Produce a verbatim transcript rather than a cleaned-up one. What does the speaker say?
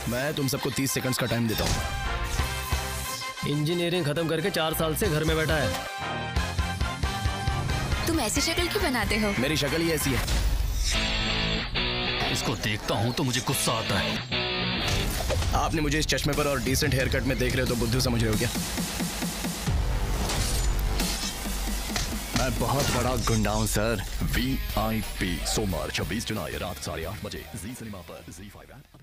मैं तुम सबको तीस सेकंड्स का टाइम देता हूँ। इंजीनियरिंग खत्म करके चार साल से घर में बैठा है। तुम ऐसी शक्ल क्यों बनाते हो? मेरी शक्ल ही ऐसी है। इसको देखता हूँ तो मुझे गुस्सा आता है। आपने मुझे इस चश्मे पर और डिसेंट हेयर कट में देख रहे हो तो बुद्धू समझ रहे हो क्या? मैं बहुत बड़ा गुंडा हूँ सर। वी आई पी सोमवार छब्बीस जुलाई रात साढ़े आठ बजे जी सिनेमा पर जी फाइव ऐप।